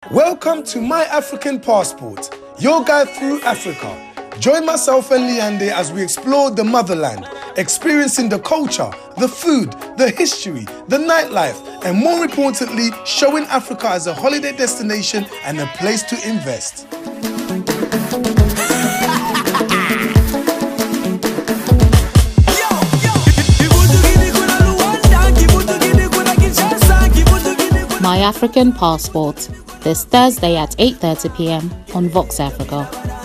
Welcome to My African Passport, your guide through Africa. Join myself and Lyande as we explore the motherland, experiencing the culture, the food, the history, the nightlife, and more importantly, showing Africa as a holiday destination and a place to invest. My African Passport, this Thursday at 8:30 p.m. on Voxafrica.